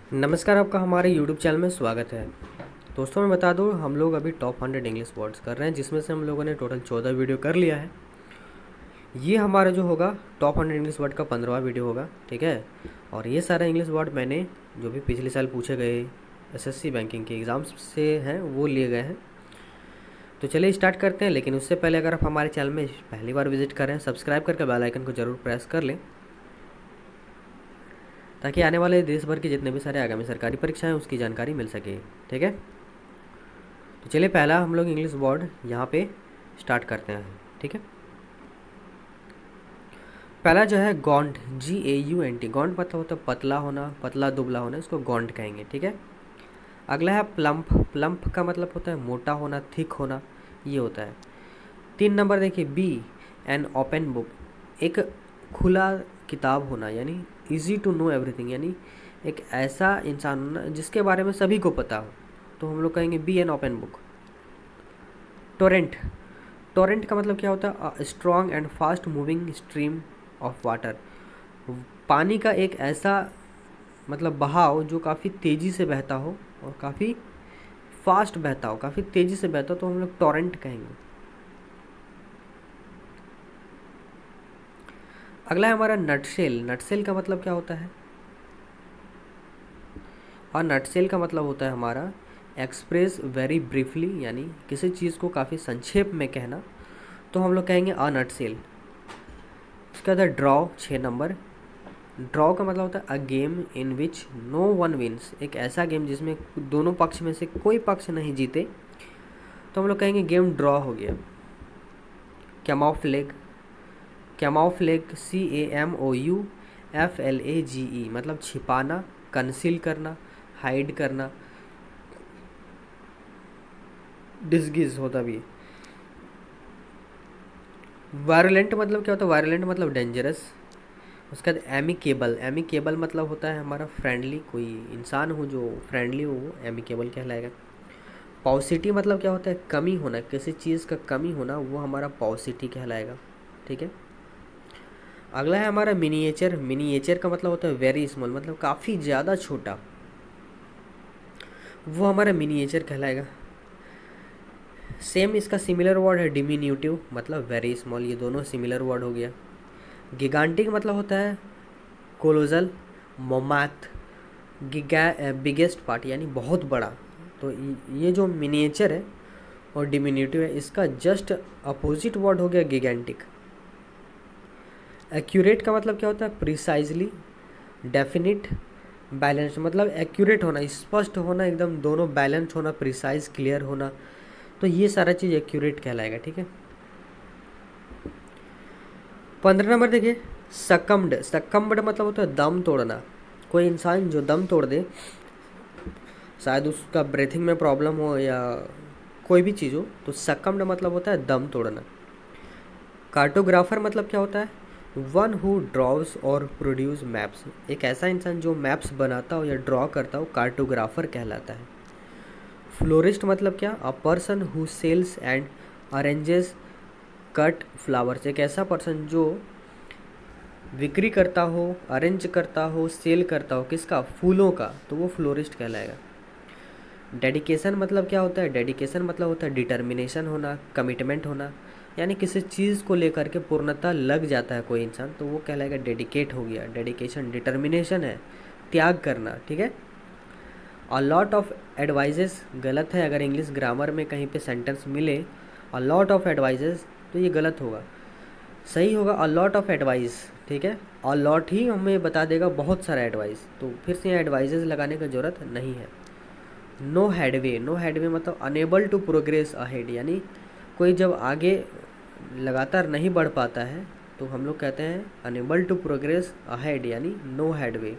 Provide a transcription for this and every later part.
नमस्कार, आपका हमारे YouTube चैनल में स्वागत है। दोस्तों मैं बता दूं, हम लोग अभी टॉप 100 इंग्लिश वर्ड्स कर रहे हैं, जिसमें से हम लोगों ने टोटल 14 वीडियो कर लिया है। ये हमारा जो होगा टॉप 100 इंग्लिश वर्ड का 15वां वीडियो होगा, ठीक है। और ये सारा इंग्लिश वर्ड मैंने जो भी पिछले साल पूछे गए एसएससी बैंकिंग के एग्ज़ाम्स से हैं वो लिए गए हैं। तो चलिए स्टार्ट करते हैं। लेकिन उससे पहले अगर आप हमारे चैनल में पहली बार विजिट कर रहे हैं, सब्सक्राइब करके बेल आइकन को ज़रूर प्रेस कर लें, ताकि आने वाले देश भर के जितने भी सारे आगामी सरकारी परीक्षाएं उसकी जानकारी मिल सके, ठीक है। तो चलिए पहला हम लोग इंग्लिश वर्ड यहाँ पे स्टार्ट करते हैं, ठीक है। पहला जो है गॉन्ट, GAUNT। गॉन्ट मतलब होता है पतला होना, पतला दुबला होना, इसको गॉन्ट कहेंगे, ठीक है। अगला है प्लम्प। प्लम्प का मतलब होता है मोटा होना, थिक होना, ये होता है। 3 नंबर देखिए, बी एन ओपन बुक। एक खुला किताब होना, यानी ईजी टू नो एवरीथिंग, यानी एक ऐसा इंसान होना जिसके बारे में सभी को पता हो, तो हम लोग कहेंगे be an open book. Torrent. Torrent का मतलब क्या होता है? Strong and fast moving stream of water. पानी का एक ऐसा मतलब बहाव जो काफ़ी तेज़ी से बहता हो और काफ़ी फास्ट बहता हो, काफ़ी तेज़ी से बहता हो, तो हम लोग टोरेंट कहेंगे। अगला है हमारा नटसेल। नटसेल का मतलब क्या होता है? और नटसेल का मतलब होता है हमारा एक्सप्रेस वेरी ब्रीफली, यानी किसी चीज़ को काफ़ी संक्षेप में कहना, तो हम लोग कहेंगे अ नटसेल। उसके बाद ड्रॉ, 6 नंबर। ड्रॉ का मतलब होता है a game in which no one wins. एक ऐसा गेम जिसमें दोनों पक्ष में से कोई पक्ष नहीं जीते, तो हम लोग कहेंगे गेम ड्रॉ हो गया। कैमोफ्लेग। कैमोफ्लेग, CAMOUFLAGE, मतलब छिपाना, कंसील करना, हाइड करना, डिस्गिज होता भी। वायलेंट मतलब क्या होता है? वायलेंट मतलब डेंजरस। उसके बाद एमिकेबल। एमिकेबल मतलब होता है हमारा फ्रेंडली, कोई इंसान हो जो फ्रेंडली हो वो एमिकेबल कहलाएगा। पॉसिटी मतलब क्या होता है? कमी होना, किसी चीज़ का कमी होना, वो हमारा पॉसिटी कहलाएगा, ठीक है। अगला है हमारा मिनिएचर। मिनिएचर का मतलब होता है वेरी स्मॉल, मतलब काफ़ी ज़्यादा छोटा, वो हमारा मिनिएचर कहलाएगा। सेम इसका सिमिलर वर्ड है डिमिन्यूटिव, मतलब वेरी स्मॉल, ये दोनों सिमिलर वर्ड हो गया। गिगांटिक मतलब होता है कोलोजल, मोमैथ, बिगेस्ट पार्ट, यानी बहुत बड़ा। तो ये जो मिनिएचर है और डिमिन्यूटिव है, इसका जस्ट अपोजिट वर्ड हो गया गिगेंटिक। एक्यूरेट का मतलब क्या होता है? प्रिसाइजली, डेफिनिट, बैलेंस, मतलब एक्यूरेट होना, स्पष्ट होना, एकदम दोनों बैलेंस होना, प्रिसाइज, क्लियर होना, तो ये सारा चीज़ एक्यूरेट कहलाएगा, ठीक है। 15 नंबर देखिए, सकम्ड। सकम्ड मतलब होता है दम तोड़ना। कोई इंसान जो दम तोड़ दे, शायद उसका ब्रीथिंग में प्रॉब्लम हो या कोई भी चीज़ हो, तो सकम्ड मतलब होता है दम तोड़ना। कार्टोग्राफर मतलब क्या होता है? वन हु ड्रॉज और प्रोड्यूस मैप्स। एक ऐसा इंसान जो मैप्स बनाता हो या ड्रॉ करता हो, कार्टोग्राफर कहलाता है। फ्लोरिस्ट मतलब क्या? A person who sells and arranges cut flowers. एक ऐसा पर्सन जो बिक्री करता हो, अरेंज करता हो, सेल करता हो, किसका? फूलों का, तो वो फ्लोरिस्ट कहलाएगा। डेडिकेशन मतलब क्या होता है? डेडिकेशन मतलब होता है डिटर्मिनेशन होना, कमिटमेंट होना, यानी किसी चीज़ को लेकर के पूर्णतः लग जाता है कोई इंसान, तो वो कहलाएगा डेडिकेट हो गया। डेडिकेशन डिटर्मिनेशन है, त्याग करना, ठीक है। अ लॉट ऑफ एडवाइजेस गलत है। अगर इंग्लिश ग्रामर में कहीं पे सेंटेंस मिले अ लॉट ऑफ एडवाइजेस, तो ये गलत होगा। सही होगा अ लॉट ऑफ एडवाइस, ठीक है। अ लॉट ही हमें बता देगा बहुत सारा एडवाइस, तो फिर से यहाँ एडवाइजेस लगाने की ज़रूरत नहीं है। No headway. नो हेडवे मतलब अनेबल टू प्रोग्रेस अहेड, यानी कोई जब आगे लगातार नहीं बढ़ पाता है, तो हम लोग कहते हैं अनेबल टू प्रोग्रेस अहेड, यानी नो हेडवे।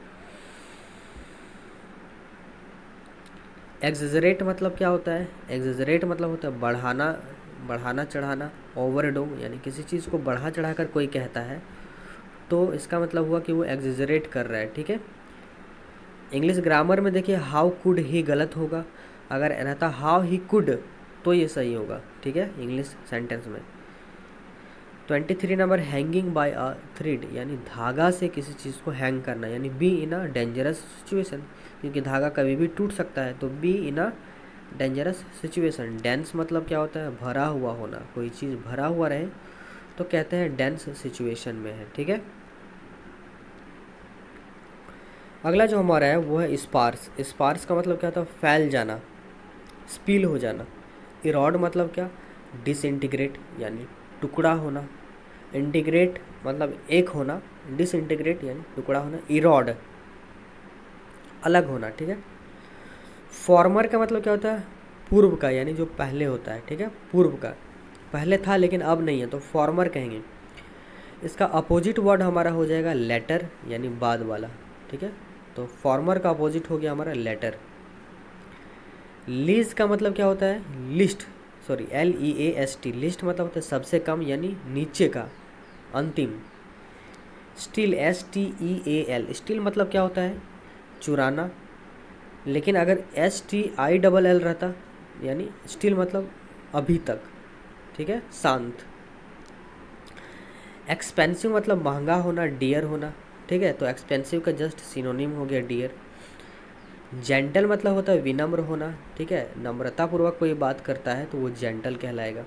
एग्जेजरेट मतलब क्या होता है? एग्जेजरेट मतलब होता है बढ़ाना, बढ़ाना चढ़ाना। ओवरडो, यानी किसी चीज़ को बढ़ा चढ़ाकर कोई कहता है, तो इसका मतलब हुआ कि वो एग्जेजरेट कर रहा है, ठीक है। इंग्लिश ग्रामर में देखिए हाउ कुड ही गलत होगा, अगर रहता हाउ ही कुड तो ये सही होगा, ठीक है, इंग्लिश सेंटेंस में। 23 number hanging by a thread, यानी धागा से किसी चीज़ को हैंग करना, यानी be in a dangerous situation, क्योंकि धागा कभी भी टूट सकता है, तो be in a dangerous situation. Dense मतलब क्या होता है, भरा हुआ होना, कोई चीज़ भरा हुआ रहे तो कहते हैं डेंस सिचुएशन में है, ठीक है। अगला जो हमारा है वो है स्पार्स। स्पार्स का मतलब क्या होता है, फैल जाना, स्पिल हो जाना। इरॉड मतलब क्या, डिसइंटीग्रेट यानी टुकड़ा होना। इंटीग्रेट मतलब एक होना, डिसइंटीग्रेट यानी टुकड़ा होना। इरॉड अलग होना, ठीक है। फॉर्मर का मतलब क्या होता है, पूर्व का, यानी जो पहले होता है, ठीक है, पूर्व का, पहले था लेकिन अब नहीं है तो फॉर्मर कहेंगे। इसका अपोजिट वर्ड हमारा हो जाएगा लेटर, यानी बाद वाला, ठीक है। तो फॉर्मर का अपोजिट हो गया हमारा लेटर। लीज का मतलब क्या होता है, लिस्ट, सॉरी LEAST, लिस्ट मतलब होता है सबसे कम यानी नीचे का, अंतिम। स्टील STEAL, स्टील मतलब क्या होता है, चुराना, लेकिन अगर STILL रहता यानी स्टील मतलब अभी तक, ठीक है, शांत। एक्सपेंसिव मतलब महंगा होना, डियर होना, ठीक है, तो एक्सपेंसिव का जस्ट सिनोनिम हो गया डियर। जेंटल मतलब होता है विनम्र होना, ठीक है, नम्रतापूर्वक कोई बात करता है तो वो जेंटल कहलाएगा।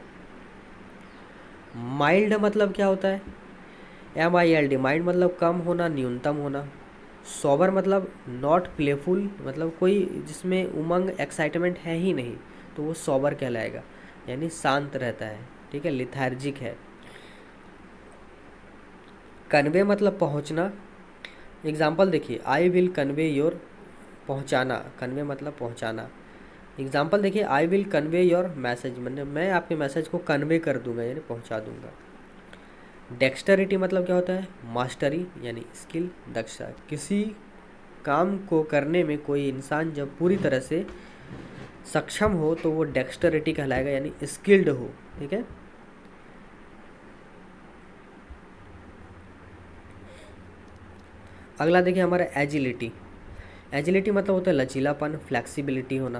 माइल्ड मतलब क्या होता है, MILD, माइल्ड मतलब कम होना, न्यूनतम होना। सोबर मतलब नॉट प्लेफुल, मतलब कोई जिसमें उमंग एक्साइटमेंट है ही नहीं तो वो सोबर कहलाएगा, यानी शांत रहता है, ठीक है, लिथार्जिक है। कन्वे मतलब पहुंचना। एग्जाम्पल देखिए, आई विल कन्वे योर, पहुंचाना, कन्वे मतलब पहुंचाना। एग्जाम्पल देखिए, I will convey your message, मतलब मैं आपके मैसेज को कन्वे कर दूंगा यानी पहुंचा दूंगा। डेक्स्टरिटी मतलब क्या होता है, मास्टरी यानी स्किल, दक्षता। किसी काम को करने में कोई इंसान जब पूरी तरह से सक्षम हो तो वो डेक्स्टरिटी कहलाएगा, यानी स्किल्ड हो, ठीक है। अगला देखिए हमारा एजिलिटी। एजिलिटी मतलब होता है लचीलापन, फ्लेक्सिबिलिटी होना।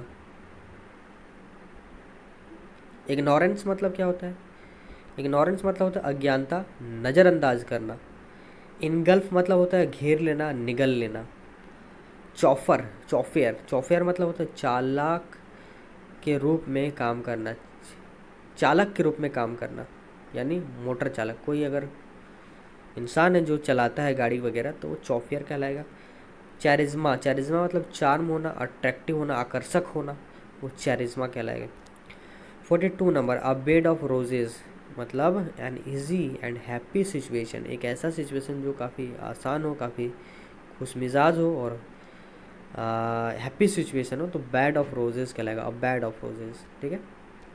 इग्नोरेंस मतलब क्या होता है, इग्नोरेंस मतलब होता है अज्ञानता, नज़रअंदाज करना। इनगल्फ मतलब होता है घेर लेना, निगल लेना। चौफर, चौफेयर, चौफेयर मतलब होता है चालाक के रूप में काम करना, चालक के रूप में काम करना, यानी मोटर चालक, कोई अगर इंसान है जो चलाता है गाड़ी वगैरह तो वो चौफियर कहलाएगा। चैरिज्मा, चैरिज्मा मतलब चार्म होना, अट्रैक्टिव होना, आकर्षक होना, वो चैरिज्मा कहलाएगा। 42 number, a bed of roses मतलब an easy and happy situation, एक ऐसा सिचुएशन जो काफ़ी आसान हो, काफ़ी खुशमिजाज हो और हैप्पी सिचुएशन हो, तो बेड ऑफ रोजेज कहलाएगा, अ बेड ऑफ रोजेज, ठीक है।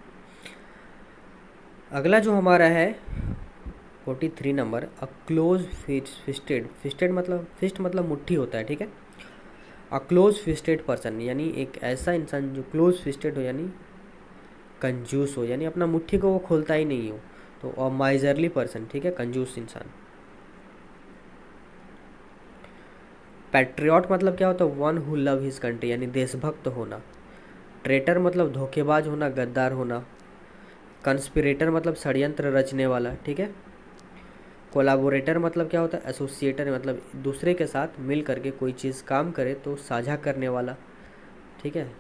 अगला जो हमारा है 43 number, a close fisted, fisted मतलब, फिस्ट मतलब मुट्ठी होता है, ठीक है। अ क्लोज फिस्टेड पर्सन यानी एक ऐसा इंसान जो क्लोज फिस्टेड हो, यानी कंजूस हो, यानी अपना मुट्ठी को वो खोलता ही नहीं हो, तो अ माइजरली पर्सन, ठीक है, कंजूस इंसान। पैट्रियट मतलब क्या होता है, one who love his country, यानी देशभक्त होना। ट्रेटर मतलब धोखेबाज होना, गद्दार होना। कंस्पिरेटर मतलब षड्यंत्र रचने वाला, ठीक है। कोलाबोरेटर मतलब क्या होता है, एसोसिएटर मतलब दूसरे के साथ मिल करके कोई चीज़ काम करे तो साझा करने वाला, ठीक है।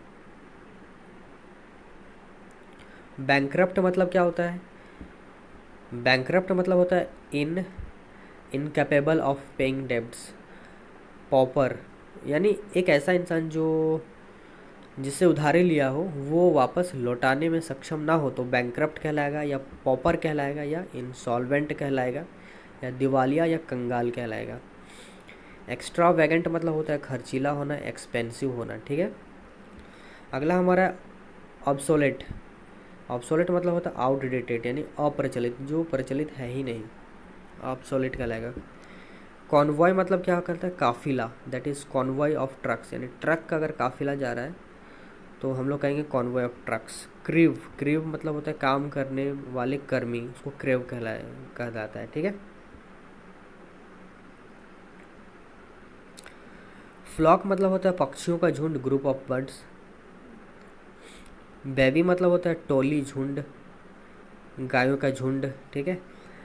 बैंकरप्ट मतलब क्या होता है, बैंकरप्ट मतलब होता है incapable of paying debts. Pauper यानी एक ऐसा इंसान जो जिससे उधारी लिया हो वो वापस लौटाने में सक्षम ना हो तो बैंकरप्ट कहलाएगा, या पॉपर कहलाएगा, या इंसॉल्वेंट कहलाएगा, या दिवालिया या कंगाल कहलाएगा। एक्स्ट्रा वैगेंट मतलब होता है खर्चीला होना, एक्सपेंसिव होना, ठीक है। अगला हमारा ऑब्सोलेट। ऑब्सोलेट मतलब होता है आउटडेटेड, यानी अप्रचलित, जो प्रचलित है ही नहीं, ऑब्सोलेट कहलाएगा। कॉन्वॉय मतलब क्या करता है, काफिला, that is convoy of trucks, यानी ट्रक का अगर काफिला जा रहा है तो हम लोग कहेंगे कॉन्वॉय ऑफ ट्रक्स। क्रीव, क्रीव मतलब होता है काम करने वाले कर्मी, उसको क्रेव कहा जाता है, ठीक है। फ्लॉक मतलब होता है पक्षियों का झुंड, ग्रुप ऑफ बर्ड्स। बेबी मतलब होता है टोली, झुंड, गायों का झुंड, ठीक है।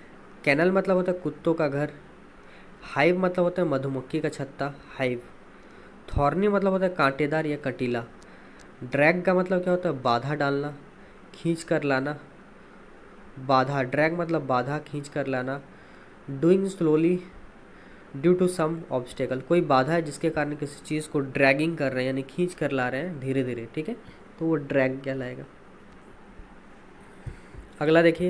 कैनल मतलब होता है कुत्तों का घर। हाइव मतलब होता है मधुमक्खी का छत्ता, हाइव। थॉर्नी मतलब होता है कांटेदार या कटीला। ड्रैग का मतलब क्या होता है बाधा डालना, खींच कर लाना। बाधा, ड्रैग मतलब बाधा, खींच कर लाना। Doing slowly due to some obstacle, कोई बाधा है जिसके कारण किसी चीज़ को ड्रैगिंग कर रहे हैं यानी खींच कर ला रहे हैं धीरे धीरे, ठीक है, तो वो ड्रैग कहलाएगा। अगला देखिए,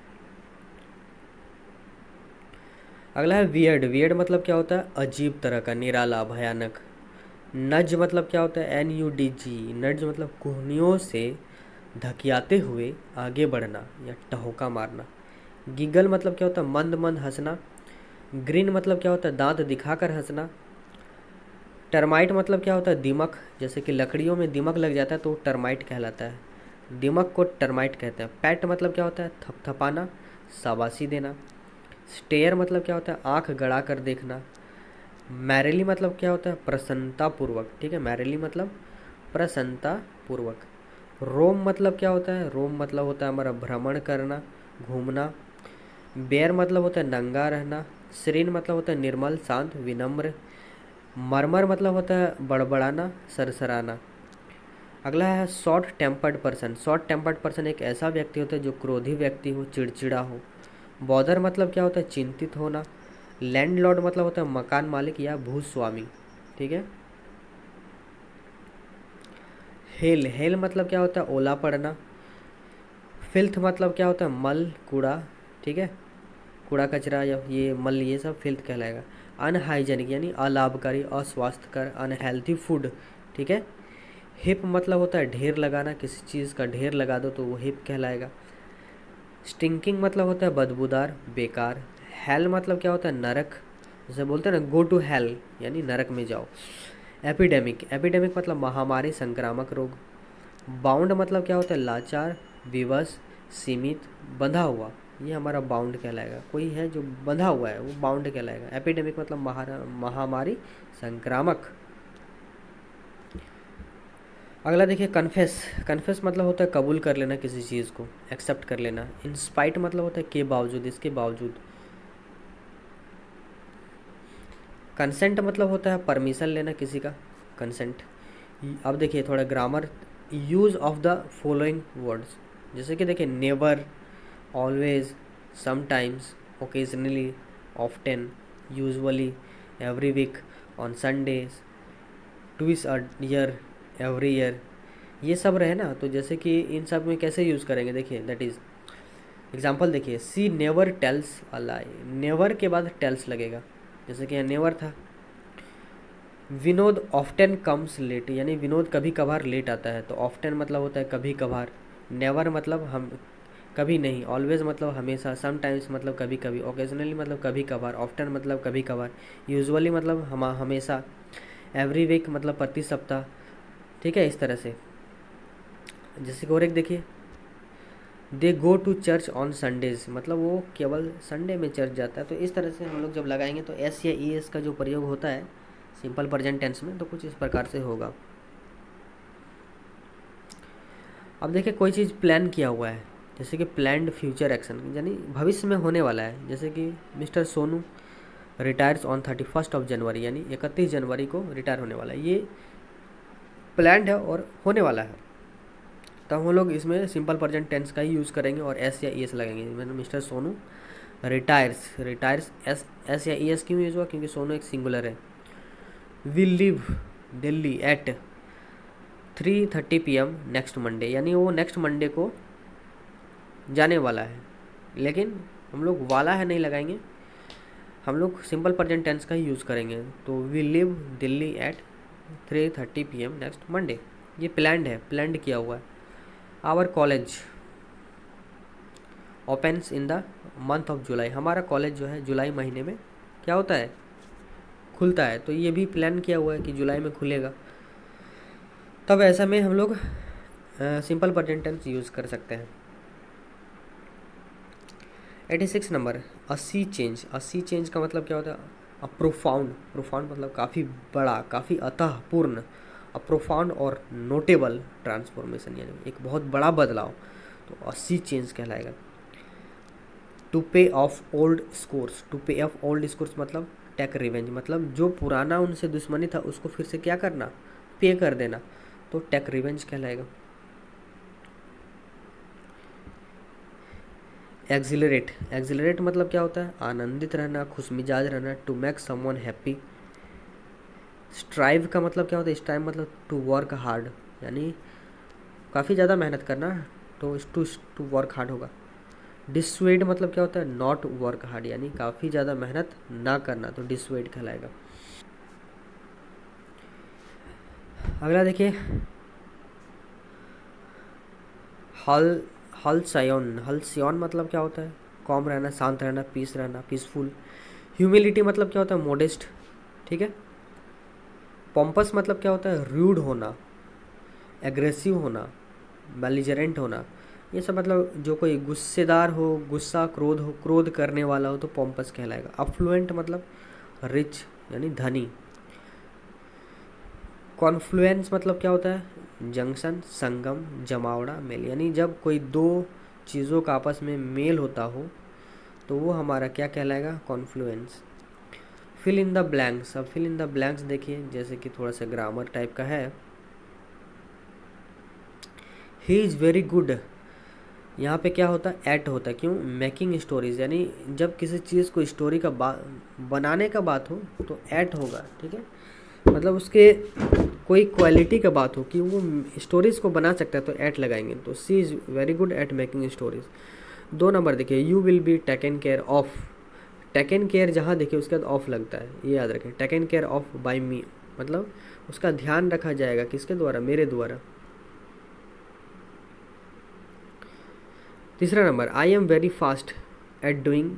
अगला है वियर्ड। वियर्ड मतलब क्या होता है अजीब तरह का, निराला, भयानक। नज मतलब क्या होता है NUDG, नज मतलब कोहनियों से धकियाते हुए आगे बढ़ना या टहोका मारना। गिगल मतलब क्या होता है मंद मंद हंसना। ग्रीन मतलब क्या होता है दांत दिखाकर हंसना। टर्माइट मतलब क्या होता है दीमक, जैसे कि लकड़ियों में दीमक लग जाता है तो टर्माइट कहलाता है, दीमक को टर्माइट कहते हैं। पैट मतलब क्या होता है थपथपाना, शाबाशी देना। स्टेयर मतलब क्या होता है आंख गड़ा कर देखना। मैरिली मतलब क्या होता है प्रसन्नता पूर्वक, ठीक है, मैरिली मतलब प्रसन्नता पूर्वक। रोम मतलब क्या होता है, रोम मतलब होता है हमारा भ्रमण करना, घूमना। बेयर मतलब होता है नंगा रहना। श्रीन मतलब होता है निर्मल, शांत, विनम्र। मरमर मतलब होता है बड़बड़ाना, सरसराना। अगला है short tempered person. Short tempered person एक ऐसा व्यक्ति होता है जो क्रोधी व्यक्ति हो, चिड़चिड़ा हो। बॉदर मतलब क्या होता है चिंतित होना। लैंडलॉर्ड मतलब होता है मकान मालिक या भूस्वामी, ठीक है। हेल, हेल मतलब क्या होता है ओला पड़ना। फिल्थ मतलब क्या होता है मल, कूड़ा, ठीक है, कूड़ा कचरा या ये मल, ये सब फिल्थ कहलाएगा। अनहाइजेनिक यानी अलाभकारी, अस्वास्थ्यकर, अनहेल्थी फूड, ठीक है। हिप मतलब होता है ढेर लगाना, किसी चीज़ का ढेर लगा दो तो वो हिप कहलाएगा। स्टिंकिंग मतलब होता है बदबूदार, बेकार। हेल मतलब क्या होता है नरक, जैसे बोलते हैं ना गो टू हेल यानी नरक में जाओ। एपिडेमिक, एपिडेमिक मतलब महामारी, संक्रामक रोग। बाउंड मतलब क्या होता है लाचार, विवश, सीमित, बंधा हुआ, ये हमारा बाउंड कहलाएगा। कोई है जो बंधा हुआ है वो बाउंड कहलाएगा। एपिडेमिक मतलब महामारी, संक्रामक। अगला देखिए कन्फेस। कन्फेस मतलब होता है कबूल कर लेना किसी चीज़ को, एक्सेप्ट कर लेना। इंस्पाइट मतलब होता है के बावजूद, इसके बावजूद। कंसेंट मतलब होता है परमिशन लेना किसी का, कंसेंट। अब देखिए थोड़ा grammar, use of the following words, जैसे कि देखिए never, always, sometimes, occasionally, often, usually, every week, on Sundays, twice a year, every year, ये सब रहे ना। तो जैसे कि इन सब में कैसे यूज़ करेंगे देखिए, दैट इज़ एग्जाम्पल देखिए, she never tells a lie, never के बाद टेल्स लगेगा, जैसे कि यहाँ नेवर था। विनोद ऑफ्टन कम्स लेट, यानी विनोद कभी कभार लेट आता है, तो ऑफ्टन मतलब होता है कभी कभार। नेवर मतलब हम कभी नहीं। ऑलवेज मतलब हमेशा। समटाइम्स मतलब कभी कभी। ओकेजनली मतलब कभी कभार। ऑफ्टन मतलब कभी कभार। यूजुअली मतलब हमेशा। एवरी वीक मतलब प्रति सप्ताह, ठीक है, इस तरह से। जैसे कि और एक देखिए, they go to church on Sundays, मतलब वो केवल संडे में चर्च जाता है। तो इस तरह से हम लोग जब लगाएंगे तो एस या ई एस का जो प्रयोग होता है सिंपल प्रेजेंट टेंस में, तो कुछ इस प्रकार से होगा। अब देखिए कोई चीज़ प्लान किया हुआ है, जैसे कि प्लान्ड फ्यूचर एक्शन, यानी भविष्य में होने वाला है। जैसे कि mister Sonu retires on 31 January, यानी 31 जनवरी को रिटायर होने वाला है, ये प्लान्ड है और होने वाला है। तो हम लोग इसमें सिंपल प्रेजेंट टेंस का ही यूज़ करेंगे और एस या ई एस लगेंगे। मैंने mister Sonu retires, retires S या ई एस क्यों यूज़ हुआ, क्योंकि सोनू एक सिंगुलर है। Will leave Delhi at 3:30 PM next Monday, यानी वो नेक्स्ट मंडे को जाने वाला है, लेकिन हम लोग वाला है नहीं लगाएंगे, हम लोग सिंपल प्रेजेंट टेंस का ही यूज़ करेंगे। तो will leave Delhi at 3:30 PM next Monday, ये प्लान्ड है, प्लान्ड किया हुआ है। Our college opens in the month of July, हमारा कॉलेज जो है जुलाई महीने में क्या होता है खुलता है, तो ये भी प्लान किया हुआ है कि जुलाई में खुलेगा। तब ऐसा में हम लोग सिंपल प्रेजेंट टेंस यूज़ कर सकते हैं। 86 number, a sea change. A sea change का मतलब क्या होता है अ प्रोफाउंड, प्रोफाउंड मतलब काफ़ी बड़ा, काफ़ी अतःपूर्ण। अ प्रोफाउंड और नोटेबल ट्रांसफॉर्मेशन, यानी एक बहुत बड़ा बदलाव, तो अ सी चेंज कहलाएगा। To pay off old scores, to pay off old scores मतलब टेक रिवेंज, मतलब जो पुराना उनसे दुश्मनी था उसको फिर से क्या करना, पे कर देना, तो टेक रिवेंज कहलाएगा। एक्सिलरेट, एक्सिलरेट मतलब क्या होता है, आनंदित रहना, खुशमिजाज रहना, to make someone happy. Strive का मतलब क्या होता है, स्ट्राइव मतलब टू वर्क हार्ड, यानी काफ़ी ज़्यादा मेहनत करना, तो टू वर्क हार्ड होगा। डिसवेड मतलब क्या होता है, नॉट वर्क हार्ड, यानी काफ़ी ज़्यादा मेहनत ना करना, तो डिसवेड कहलाएगा। अगला देखिए, हल हलसायोन, हलसियोन मतलब क्या होता है, कॉम रहना, शांत रहना, पीस रहना, पीसफुल। ह्यूमिलिटी मतलब क्या होता है, मोडेस्ट, ठीक है। पॉम्पस मतलब क्या होता है, रूड होना, एग्रेसिव होना, बेलिजरेंट होना, ये सब मतलब जो कोई गुस्सेदार हो, गुस्सा क्रोध हो, क्रोध करने वाला हो, तो पॉम्पस कहलाएगा। अफ्लुएंट मतलब रिच, यानी धनी। कॉन्फ्लुएंस मतलब क्या होता है, जंक्शन, संगम, जमावड़ा, मेल, यानी जब कोई दो चीज़ों का आपस में मेल होता हो तो वो हमारा क्या कहलाएगा, confluence. Fill in the blanks, अब फिल इन द ब्लैंक्स देखिए, जैसे कि थोड़ा सा ग्रामर टाइप का है। ही इज़ वेरी गुड, यहाँ पे क्या होता है, एट होता है, क्यों, मेकिंग स्टोरीज, यानी जब किसी चीज़ को स्टोरी का बनाने का बात हो तो एट होगा, ठीक है। मतलब उसके कोई क्वालिटी का बात हो कि वो स्टोरीज को बना सकता है तो एट लगाएंगे, तो she is very good at making stories. 2 नंबर देखिए, you will be taken care of, taken care जहाँ देखिए उसके बाद ऑफ लगता है, ये याद रखें, taken care of by me, मतलब उसका ध्यान रखा जाएगा किसके द्वारा, मेरे द्वारा। 3 number, I am very fast at doing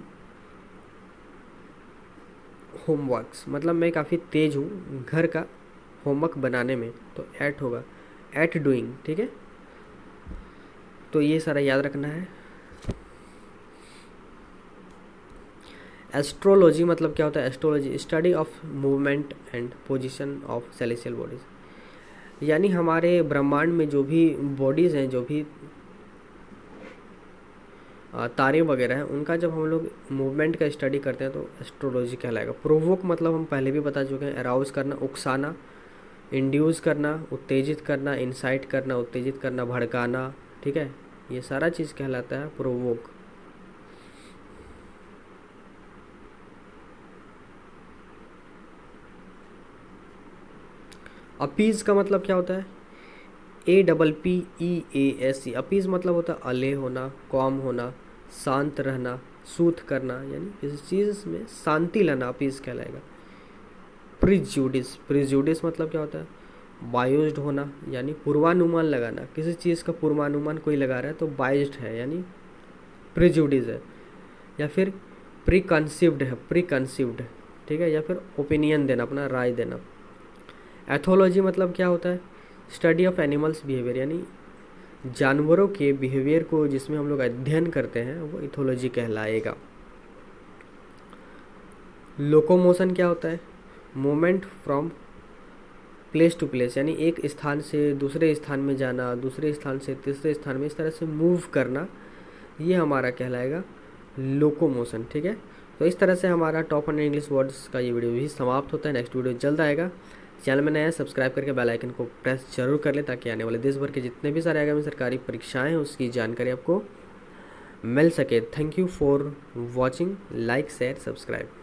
homeworks, मतलब मैं काफ़ी तेज़ हूँ घर का होमवर्क बनाने में, तो एट होगा, एट डूइंग, ठीक है। तो ये सारा याद रखना है। एस्ट्रोलॉजी मतलब क्या होता है, astrology study of movement and position of celestial bodies, यानी हमारे ब्रह्मांड में जो भी बॉडीज़ हैं, जो भी तारे वगैरह हैं, उनका जब हम लोग मूवमेंट का स्टडी करते हैं तो एस्ट्रोलॉजी कहलाएगा। प्रोवोक मतलब हम पहले भी बता चुके हैं, अराउज करना, उकसाना, इंड्यूस करना, उत्तेजित करना, इंसाइट करना, उत्तेजित करना, भड़काना, ठीक है, ये सारा चीज़ कहलाता है प्रोवोक। अपीज का मतलब क्या होता है, APPEASE, अपीज मतलब होता है अले होना, कॉम होना, शांत रहना, सूथ करना, यानी किसी चीज़ में शांति लाना, अपीज कहलाएगा। प्रिजुडिस, प्रिजुडिस मतलब क्या होता है, बायोज्ड होना, यानी पूर्वानुमान लगाना, किसी चीज़ का पूर्वानुमान कोई लगा रहा है तो बायोज्ड है, यानी प्रिजुडिस है। या फिर प्री कंसीव्ड है, प्री कंसीव्ड, ठीक है। या फिर ओपिनियन देना, अपना राय देना। एथोलॉजी मतलब क्या होता है, स्टडी ऑफ एनिमल्स बिहेवियर, यानी जानवरों के बिहेवियर को जिसमें हम लोग अध्ययन करते हैं वो इथोलॉजी कहलाएगा। लोकोमोशन क्या होता है, movement from place to place, यानी एक स्थान से दूसरे स्थान में जाना, दूसरे स्थान से तीसरे स्थान में, इस तरह से मूव करना, ये हमारा कहलाएगा लोकोमोशन, ठीक है। तो इस तरह से हमारा टॉप 100 इंग्लिश वर्ड्स का ये वीडियो भी समाप्त होता है। नेक्स्ट वीडियो जल्द आएगा। चैनल में नया है, सब्सक्राइब करके बेल आइकन को प्रेस जरूर कर ले, ताकि आने वाले देश भर के जितने भी सारे आगामी सरकारी परीक्षाएं हैं उसकी जानकारी आपको मिल सके। Thank you for watching, like share subscribe.